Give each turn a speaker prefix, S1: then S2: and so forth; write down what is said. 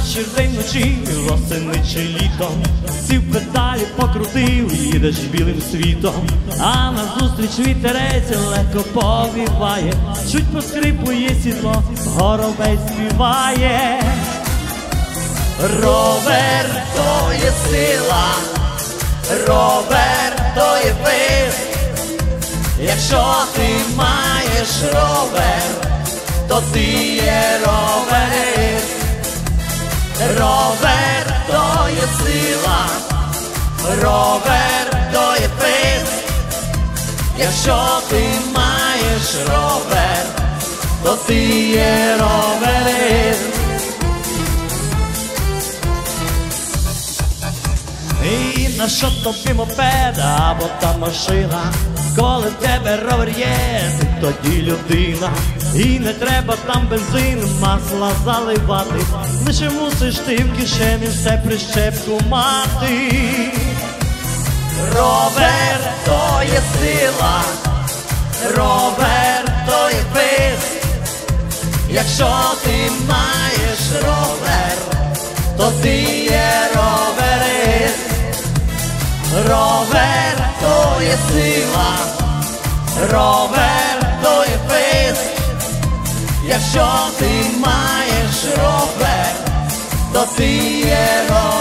S1: вечір, день вночі, восени чи літом, сів педалі покрутив, їдеш білим світом, а назустріч вітерець легко повіває, чуть поскрипує сідло, горобець співає. Ровер — то є сила, ровер — то є пис. Якщо ти маєш ровер, то ти є роверист. Ровер — то є сила, ровер — то є пис. Якщо ти маєш ровер, то ти є роверист. І на що тобі мопед або та машина, коли в тебе ровер є, ти тоді людина. І не треба там бензин, масла заливати, лише мусиш ти в кишені все прищепку мати. Ровер — то є сила, ровер — то є пис. Якщо ти маєш ровер, то ти є роверист. Ровер — то є сила, ровер — то є пис. Якщо ти маєш ровер, то ти є роверист.